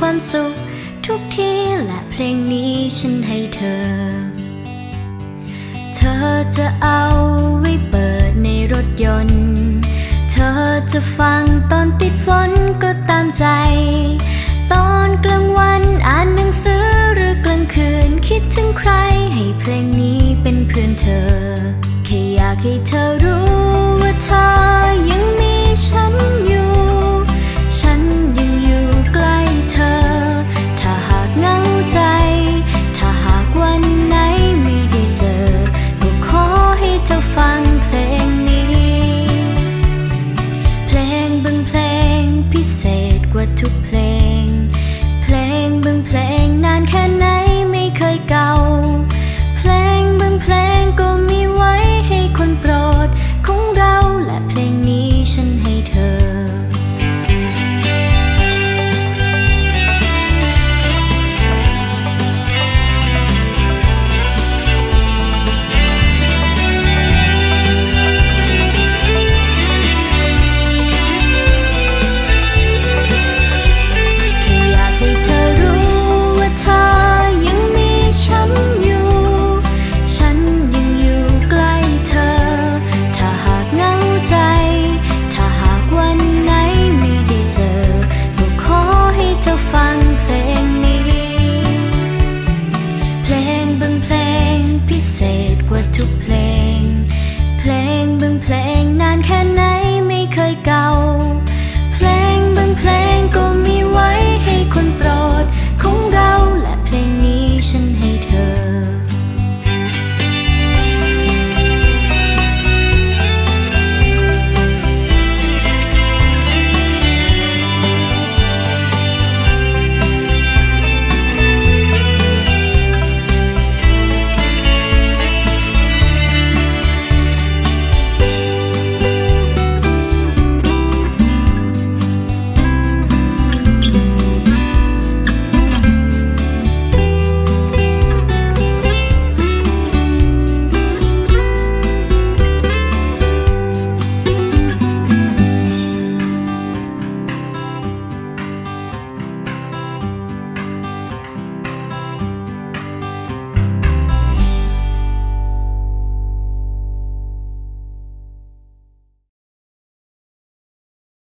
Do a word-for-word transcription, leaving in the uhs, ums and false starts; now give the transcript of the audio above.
ความสุขทุกที่และเพลงนี้ฉันให้เธอเธอจะเอาไว้เปิดในรถยนต์เธอจะฟังตอนติดฝนก็ตามใจตอนกลางวันอ่านหนังสือหรือกลางคืนคิดถึงใครให้เพลงนี้เป็นเพื่อนเธอแค่อยากให้เธอรู้ว่าเธอ